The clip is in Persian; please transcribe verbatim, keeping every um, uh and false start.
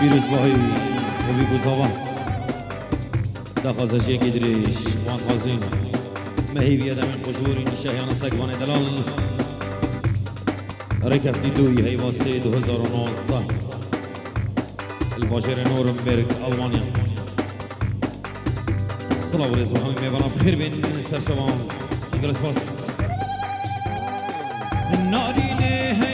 پیروز باهی و بی گذاوان دخوازش یکی دریش وان خازین مهیبی ادم خوشبوری نشهیان سگوان دلال رکفتی دوی هیواسه دو هزار و نوزده الباشر نورنبرگ ألمانيا. الصلاة والرزق وحمي ميبانا بخير بين سرشوان إنجلس باس ناري